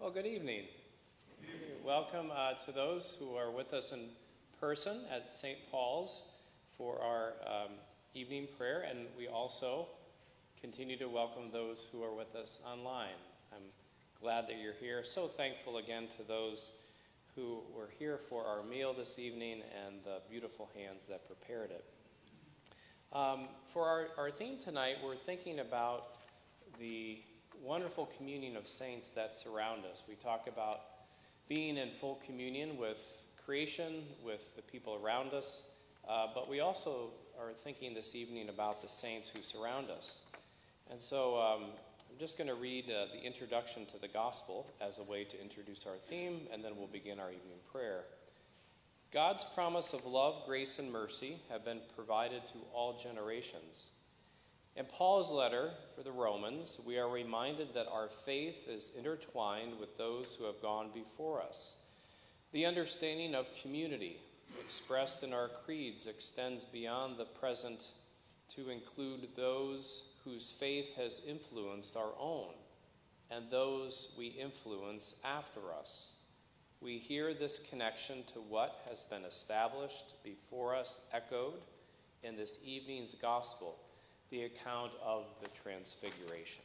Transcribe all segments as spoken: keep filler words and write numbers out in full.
Well, good evening. Good evening. Welcome uh, to those who are with us in person at Saint Paul's for our um, evening prayer, and we also continue to welcome those who are with us online. I'm glad that you're here. So thankful again to those who were here for our meal this evening and the beautiful hands that prepared it. Um, for our, our theme tonight, we're thinking about the wonderful communion of saints that surround us. We talk about being in full communion with creation, with the people around us, uh, but we also are thinking this evening about the saints who surround us. And so um, I'm just going to read uh, the introduction to the gospel as a way to introduce our theme, and then we'll begin our evening prayer. God's promise of love, grace, and mercy have been provided to all generations. In Paul's letter for the Romans, we are reminded that our faith is intertwined with those who have gone before us. The understanding of community expressed in our creeds extends beyond the present to include those whose faith has influenced our own and those we influence after us. We hear this connection to what has been established before us echoed in this evening's gospel, the account of the Transfiguration.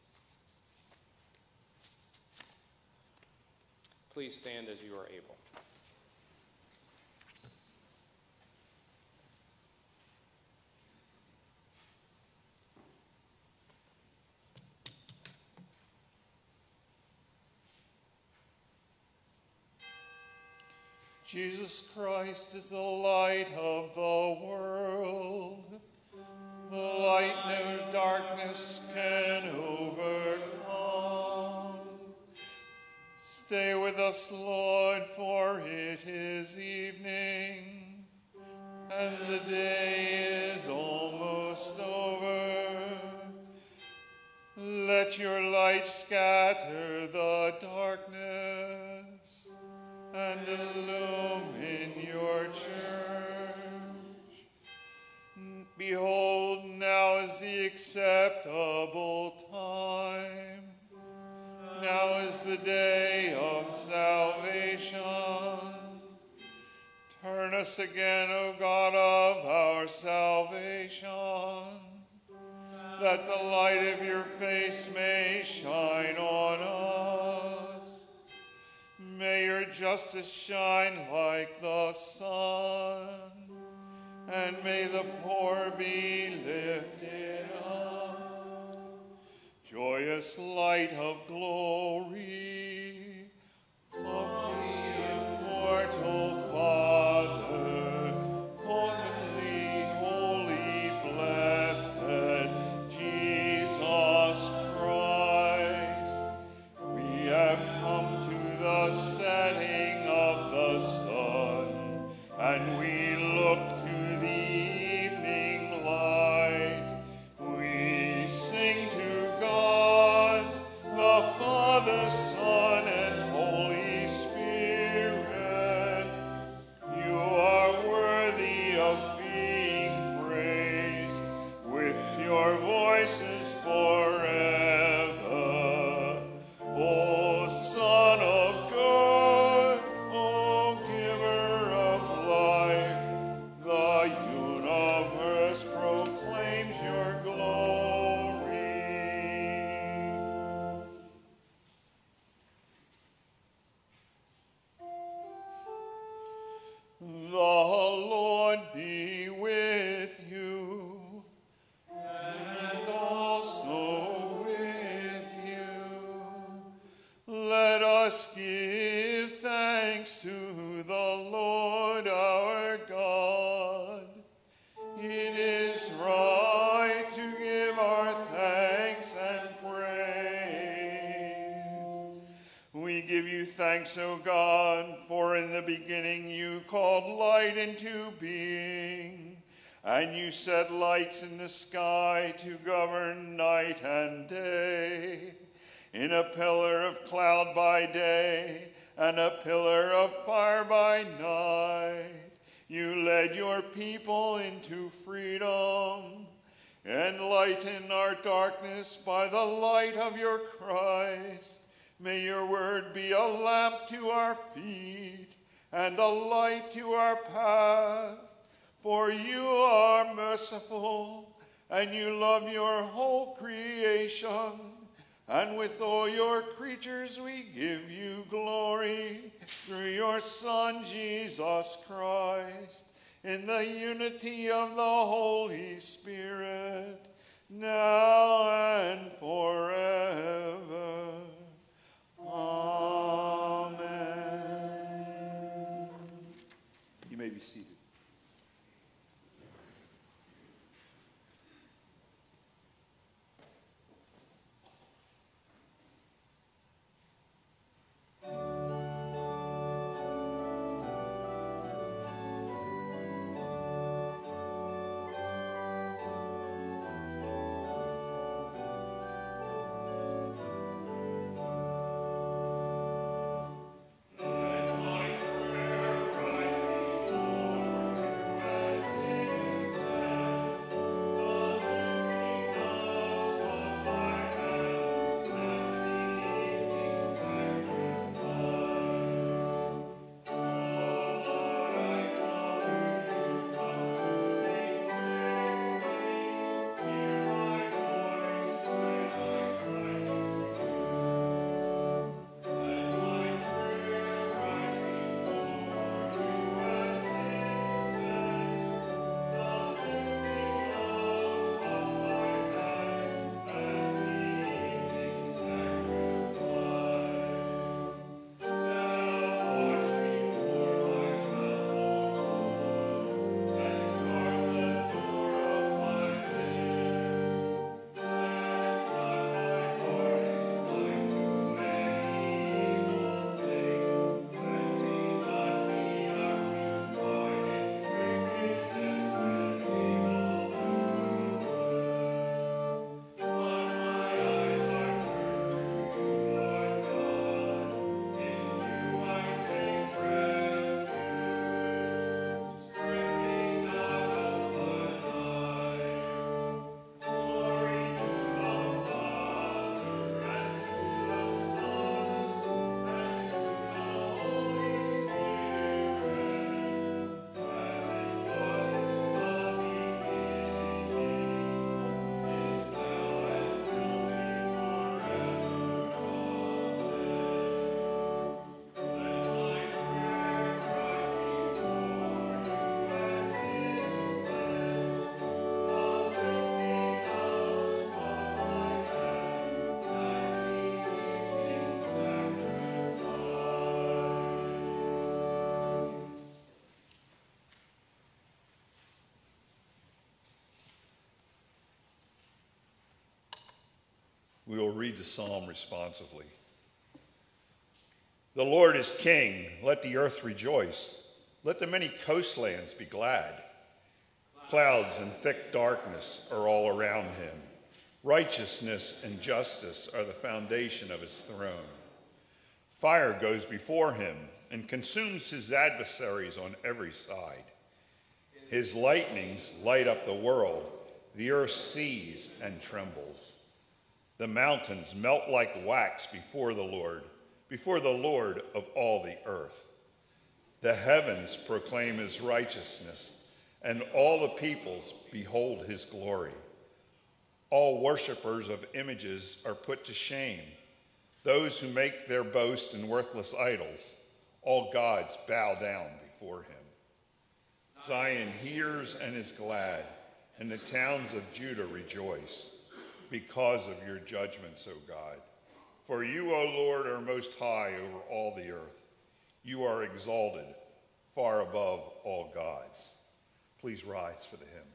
Please stand as you are able. Jesus Christ is the light of the world. The light no darkness can overcome. Stay with us, Lord, for it is evening, and the day is almost over. Let your light scatter the darkness and illumine your church. Behold, now is the acceptable time. Now is the day of salvation. Turn us again, O God of our salvation, that the light of your face may shine on us. May your justice shine like the sun, and may the poor be lifted up. Joyous light of glory of the immortal Father, heavenly, holy, blessed Jesus Christ, we have come to the setting of the sun, and we look to the evening light. We sing to God, the Father, Son, and Holy Spirit. You are worthy of being praised with pure voices forever. O Son of God, O Giver of life, the universe proclaims your glory. The Lord be with you, and also with you. Let us give thanks to the Lord our God. It is right to give our thanks and praise. We give you thanks, O God, for in the beginning you called light into being, and you set lights in the sky to govern night and day. In a pillar of cloud by day and a pillar of fire by night, you led your people into freedom. Enlighten our darkness by the light of your Christ, May your word be a lamp to our feet and a light to our path. For you are merciful, and you love your whole creation. And with all your creatures we give you glory through your Son, Jesus Christ, in the unity of the Holy Spirit, now and forever. Amen. You may be seated. We will read the psalm responsively. The Lord is king. Let the earth rejoice. Let the many coastlands be glad. Clouds and thick darkness are all around him. Righteousness and justice are the foundation of his throne. Fire goes before him and consumes his adversaries on every side. His lightnings light up the world. The earth sees and trembles. The mountains melt like wax before the Lord, before the Lord of all the earth. The heavens proclaim his righteousness, and all the peoples behold his glory. All worshipers of images are put to shame. Those who make their boast in worthless idols, all gods bow down before him. Zion hears and is glad, and the towns of Judah rejoice because of your judgments, O God. For you, O Lord, are most high over all the earth. You are exalted far above all gods. Please rise for the hymn.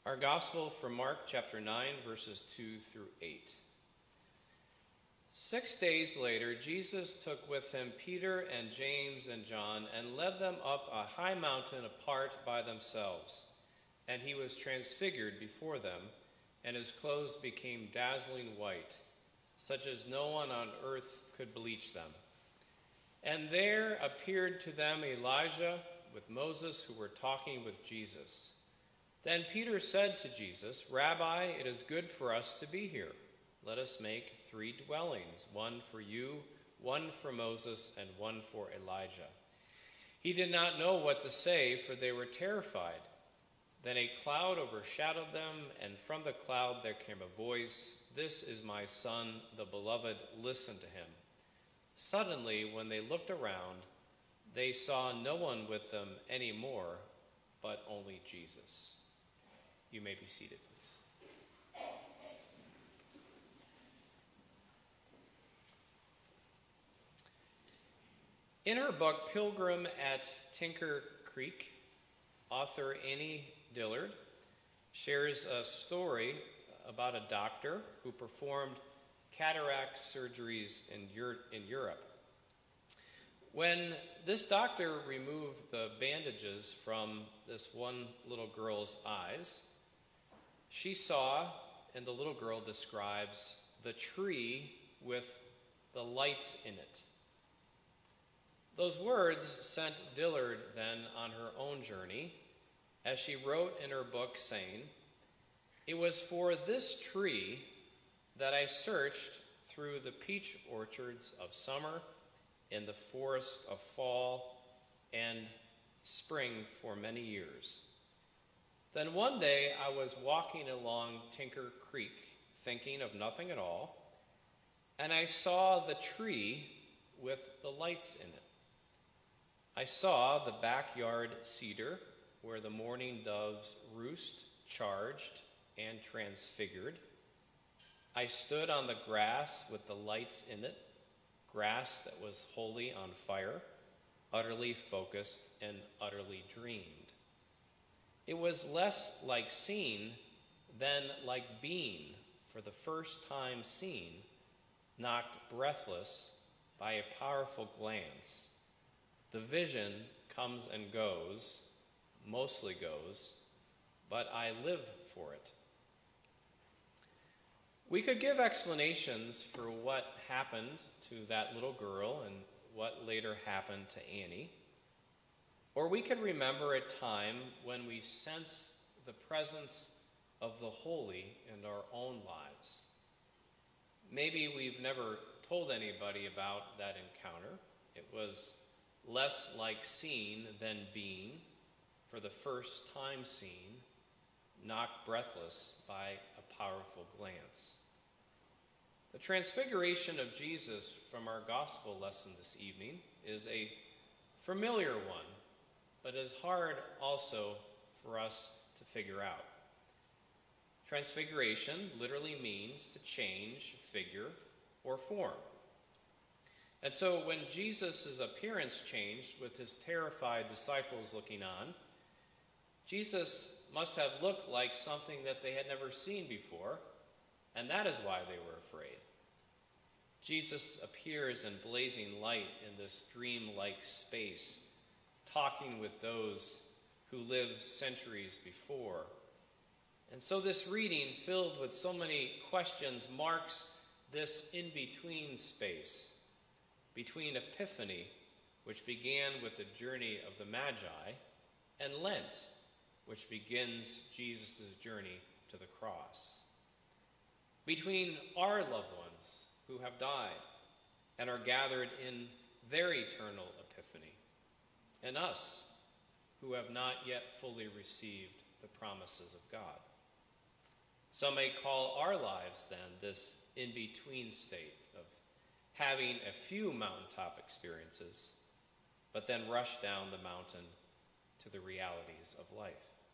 Our gospel from Mark chapter nine, verses two through eight. Six days later, Jesus took with him Peter and James and John and led them up a high mountain apart by themselves. And he was transfigured before them, and his clothes became dazzling white, such as no one on earth could bleach them. And there appeared to them Elijah with Moses, who were talking with Jesus. Then Peter said to Jesus, "Rabbi, it is good for us to be here. Let us make three dwellings, one for you, one for Moses, and one for Elijah." He did not know what to say, for they were terrified. Then a cloud overshadowed them, and from the cloud there came a voice, "This is my son, the beloved, listen to him." Suddenly, when they looked around, they saw no one with them anymore, but only Jesus. You may be seated, please. In her book, Pilgrim at Tinker Creek, author Annie Dillard shares a story about a doctor who performed cataract surgeries in, Euro- in Europe. When this doctor removed the bandages from this one little girl's eyes, she saw, and the little girl describes, the tree with the lights in it. Those words sent Dillard then on her own journey, as she wrote in her book saying, "It was for this tree that I searched through the peach orchards of summer, in the forest of fall and spring for many years. Then one day I was walking along Tinker Creek, thinking of nothing at all, and I saw the tree with the lights in it. I saw the backyard cedar where the mourning doves roost, charged and transfigured. I stood on the grass with the lights in it, grass that was wholly on fire, utterly focused and utterly dreamed. It was less like seeing than like being, for the first time seen, knocked breathless by a powerful glance. The vision comes and goes, mostly goes, but I live for it." We could give explanations for what happened to that little girl and what later happened to Annie. Or we could remember a time when we sense the presence of the holy in our own lives. Maybe we've never told anybody about that encounter. It was less like seeing than being, for the first time seen, knocked breathless by a powerful glance. The transfiguration of Jesus from our gospel lesson this evening is a familiar one, but is hard also for us to figure out. Transfiguration literally means to change figure or form. And so when Jesus' appearance changed with his terrified disciples looking on, Jesus must have looked like something that they had never seen before, and that is why they were afraid. Jesus appears in blazing light in this dream-like space, talking with those who lived centuries before. And so this reading, filled with so many questions, marks this in-between space, between Epiphany, which began with the journey of the Magi, and Lent, which begins Jesus' journey to the cross. Between our loved ones who have died and are gathered in their eternal epiphany, and us who have not yet fully received the promises of God. Some may call our lives then this in-between state of having a few mountaintop experiences, but then rush down the mountain to the realities of life.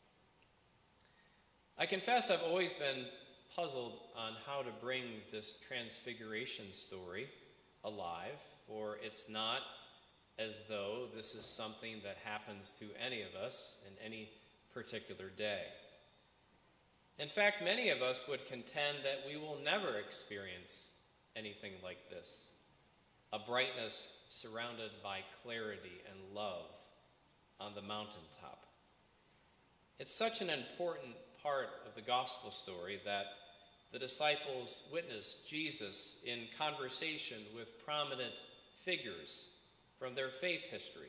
I confess I've always been puzzled on how to bring this transfiguration story alive, for it's not as though this is something that happens to any of us in any particular day. In fact, many of us would contend that we will never experience anything like this, a brightness surrounded by clarity and love on the mountaintop. It's such an important part of the gospel story that the disciples witnessed Jesus in conversation with prominent figures from their faith history.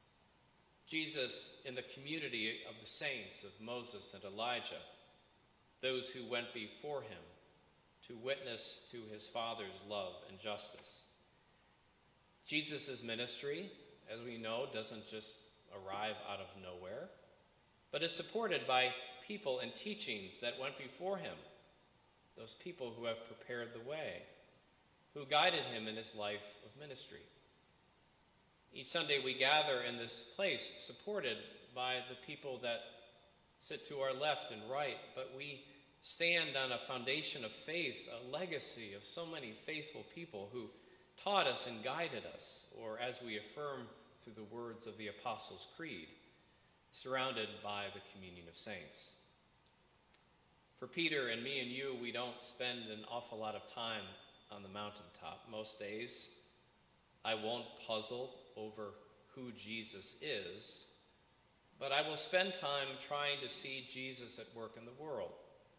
Jesus in the community of the saints of Moses and Elijah, those who went before him to witness to his Father's love and justice. Jesus' ministry, as we know, doesn't just arrive out of nowhere, but is supported by people and teachings that went before him, those people who have prepared the way, who guided him in his life of ministry. Each Sunday we gather in this place supported by the people that sit to our left and right, but we stand on a foundation of faith, a legacy of so many faithful people who taught us and guided us, or as we affirm through the words of the Apostles' Creed, surrounded by the communion of saints. For Peter and me and you, we don't spend an awful lot of time on the mountaintop. Most days, I won't puzzle over who Jesus is, but I will spend time trying to see Jesus at work in the world.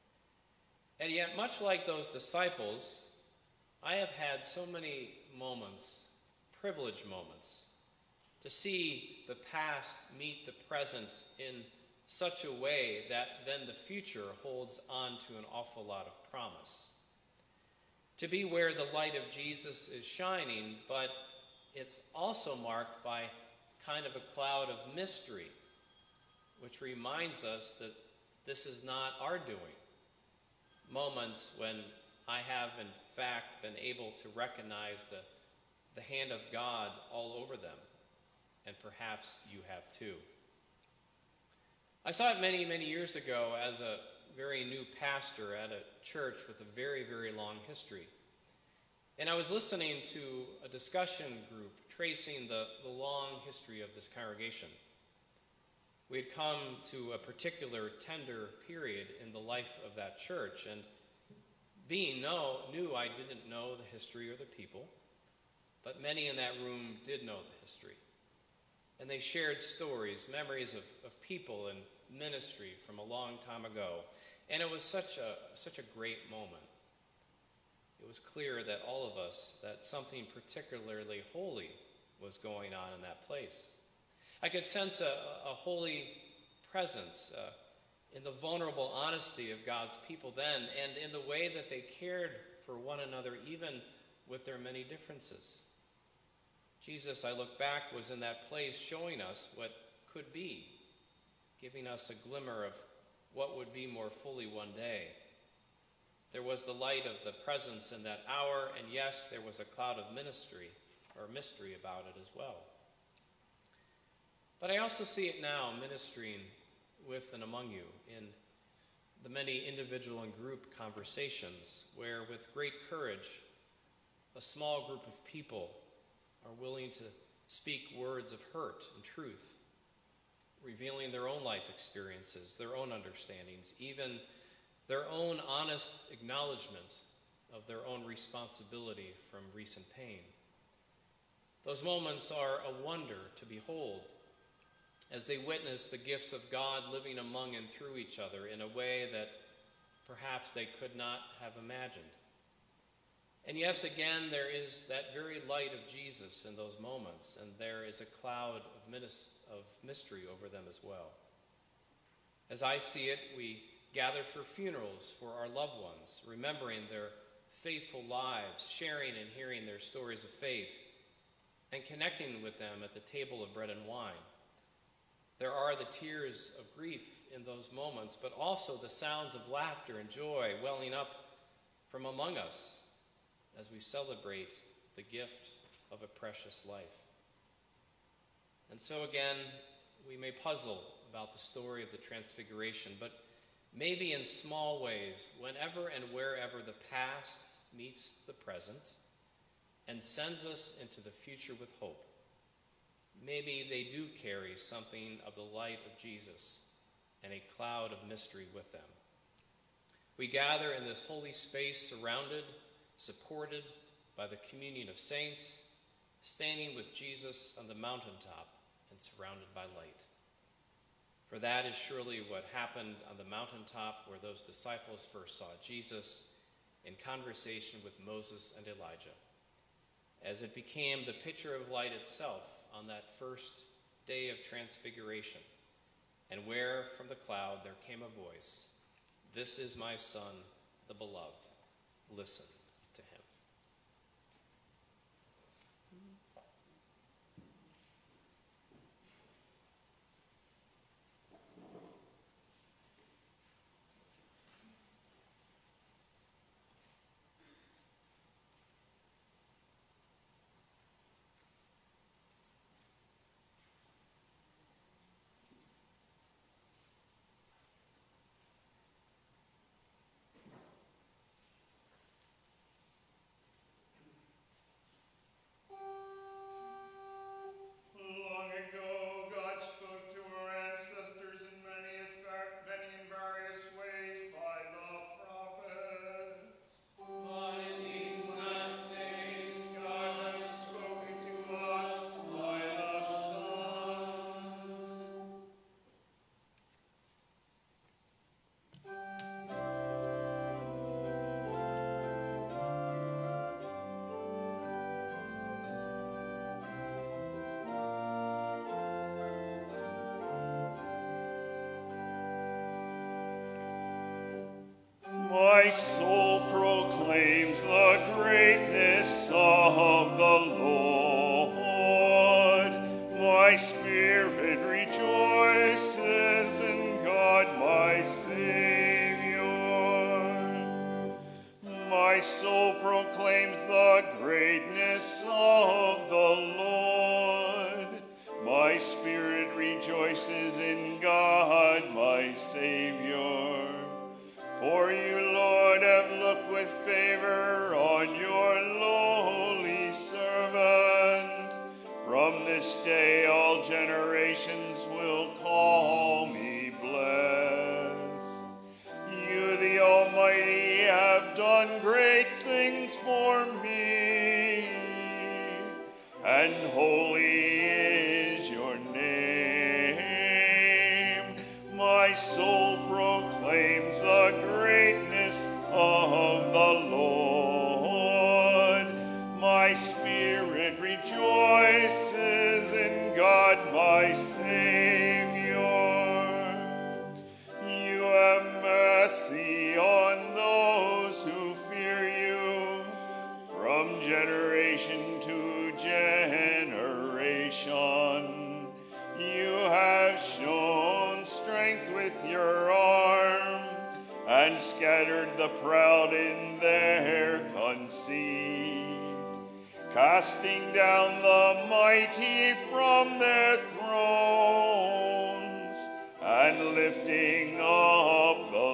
And yet, much like those disciples, I have had so many moments, privileged moments, to see the past meet the present in such a way that then the future holds on to an awful lot of promise. To be where the light of Jesus is shining, but it's also marked by kind of a cloud of mystery, which reminds us that this is not our doing. Moments when I have, in fact, been able to recognize the, the hand of God all over them, and perhaps you have too. I saw it many, many years ago as a very new pastor at a church with a very, very long history. And I was listening to a discussion group tracing the, the long history of this congregation. We had come to a particular tender period in the life of that church, and being know, new, I didn't know the history or the people, but many in that room did know the history. And they shared stories, memories of, of people and ministry from a long time ago. And it was such a, such a great moment. It was clear that all of us, that something particularly holy was going on in that place. I could sense a, a holy presence uh, in the vulnerable honesty of God's people then, and in the way that they cared for one another, even with their many differences. Jesus, I look back, was in that place showing us what could be, giving us a glimmer of what would be more fully one day. There was the light of the presence in that hour, and yes, there was a cloud of ministry or mystery about it as well. But I also see it now ministering with and among you in the many individual and group conversations where, with great courage, a small group of people are willing to speak words of hurt and truth, revealing their own life experiences, their own understandings, even their own honest acknowledgement of their own responsibility from recent pain. Those moments are a wonder to behold as they witness the gifts of God living among and through each other in a way that perhaps they could not have imagined. And yes, again, there is that very light of Jesus in those moments, and there is a cloud of, minis- of mystery over them as well. As I see it, we gather for funerals for our loved ones, remembering their faithful lives, sharing and hearing their stories of faith, and connecting with them at the table of bread and wine. There are the tears of grief in those moments, but also the sounds of laughter and joy welling up from among us as we celebrate the gift of a precious life. And so again, we may puzzle about the story of the Transfiguration, but maybe in small ways, whenever and wherever the past meets the present and sends us into the future with hope, maybe they do carry something of the light of Jesus and a cloud of mystery with them. we gather in this holy space surrounded, supported by the communion of saints, standing with Jesus on the mountaintop and surrounded by light. For that is surely what happened on the mountaintop where those disciples first saw Jesus in conversation with Moses and Elijah, as it became the picture of light itself on that first day of transfiguration, and where from the cloud there came a voice, "This is my Son, the beloved. Listen to him." My soul proclaims the greatness of the Lord. My spirit rejoices in God my Savior. My soul proclaims the greatness of the Lord. My spirit rejoices in God my Savior. For you, Lord, have looked with favor on your lowly servant. From this day all generations will call me blessed. You, the Almighty, have done great things for me, and holy is your name. My soul proclaims the greatness of the Lord. My spirit rejoices in God my Savior. You have mercy on those who fear you from generation to generation. You have shown strength with your arm and scattered the proud in their conceit, casting down the mighty from their thrones and lifting up the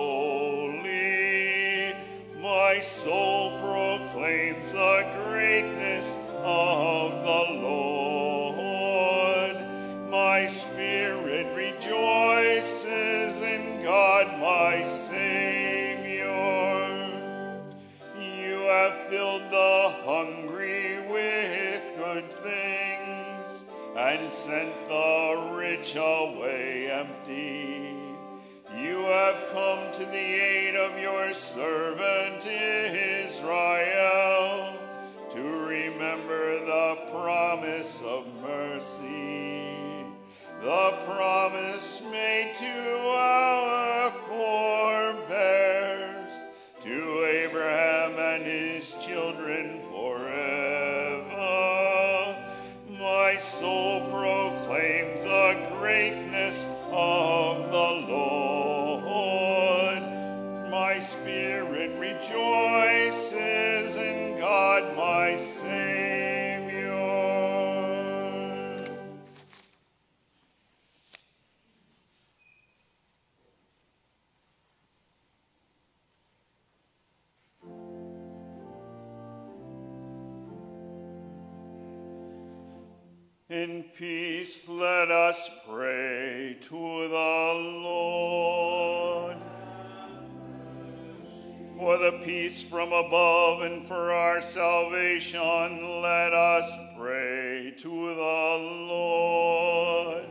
lowly. My soul proclaims the greatness of the Lord. My spirit rejoices in God my Savior. You have filled the hungry with good things and sent the rich away empty. You have come to the aid of your servant Israel to remember the promise of mercy, the promise made to our forebears, to Abraham and his children forever. My soul proclaims the greatness of the Lord. My spirit rejoices in God my Savior. In peace let us pray to the Lord. peace from above and for our salvation, let us pray to the Lord.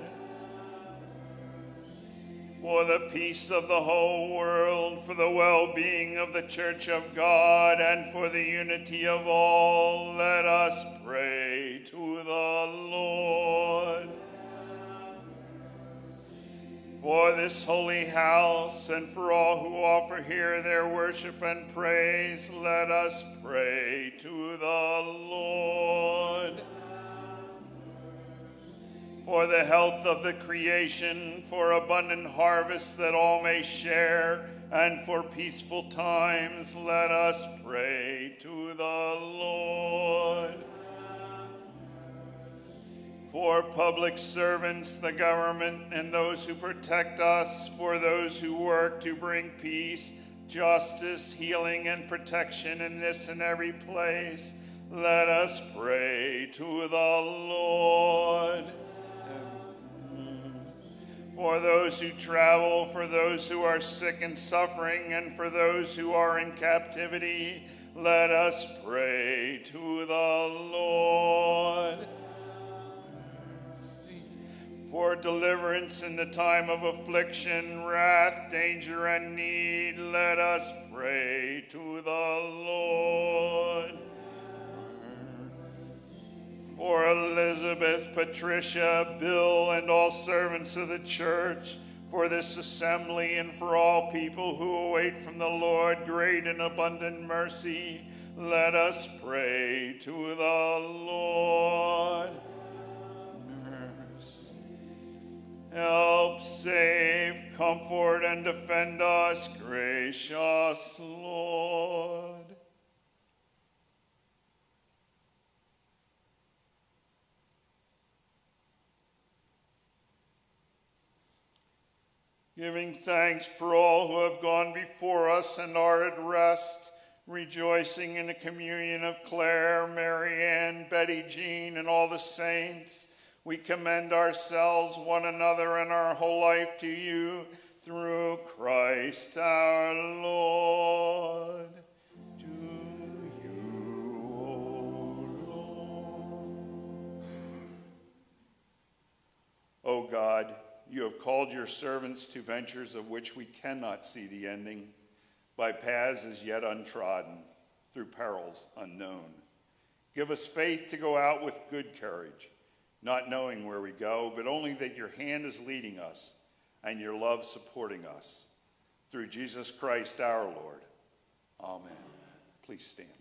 For the peace of the whole world, for the well-being of the Church of God, and for the unity of all, let us pray to the Lord. For this holy house, and for all who offer here their worship and praise, let us pray to the Lord. For the health of the creation, for abundant harvest that all may share, and for peaceful times, let us pray to the Lord. For public servants, the government, and those who protect us, for those who work to bring peace, justice, healing, and protection in this and every place, let us pray to the Lord. For those who travel, for those who are sick and suffering, and for those who are in captivity, let us pray to the Lord. For deliverance in the time of affliction, wrath, danger, and need, let us pray to the Lord. For Elizabeth, Patricia, Bill, and all servants of the church, for this assembly, and for all people who await from the Lord great and abundant mercy, let us pray to the Lord. Mercy. Help, save, comfort, and defend us, gracious Lord. Giving thanks for all who have gone before us and are at rest, rejoicing in the communion of Claire, Mary Ann, Betty Jean, and all the saints, we commend ourselves, one another, and our whole life to you through Christ our Lord. To you, O Lord. O God, you have called your servants to ventures of which we cannot see the ending, by paths as yet untrodden, through perils unknown. Give us faith to go out with good courage, not knowing where we go, but only that your hand is leading us and your love supporting us. Through Jesus Christ our Lord. Amen. Please stand.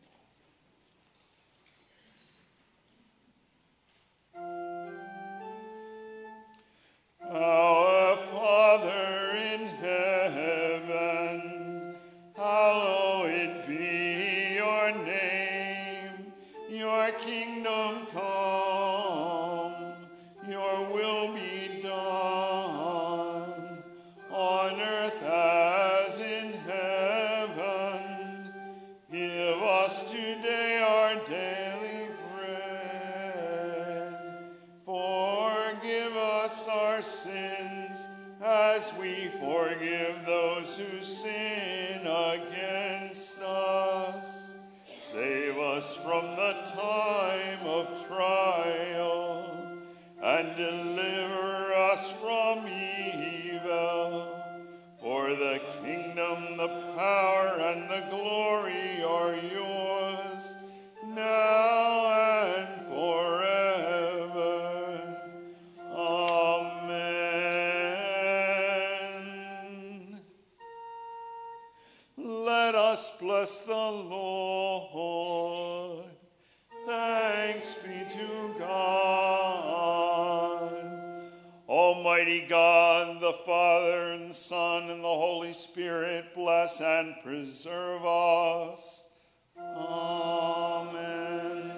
Our Father in heaven, hallowed be your name. Your kingdom come, your will be done, on earth as in heaven. Give us today our daily bread. Forgive us our sins, as we forgive those who sin against us. Save us from the time of trial, and deliver us from evil. For the kingdom, the power, and the glory are yours, now and forever. Amen. Let us bless the Lord. Thanks be to God. Almighty God, the Father, and Son, and the Holy Spirit, bless and preserve us. Amen.